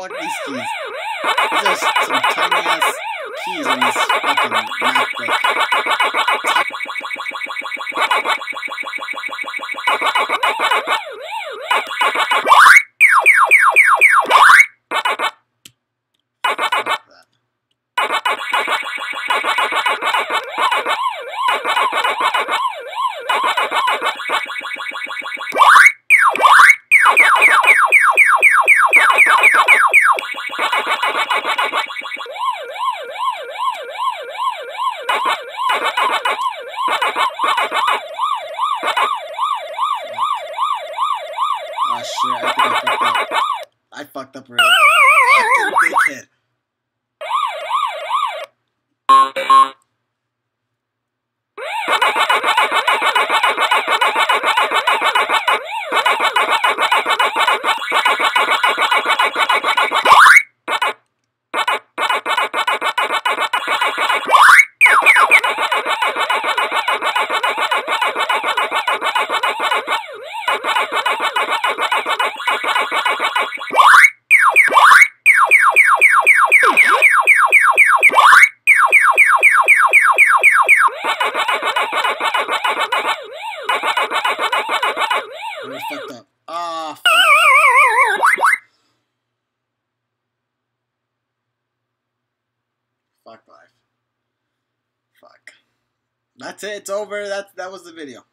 fuck these keys? These are some tiny ass keys on this fucking MacBook. Oh shit, I think I fucked up. I fucked up really. Fucking dickhead. I fucked up. Ah, fuck. Fuck life. Fuck. That's it. It's over. That was the video.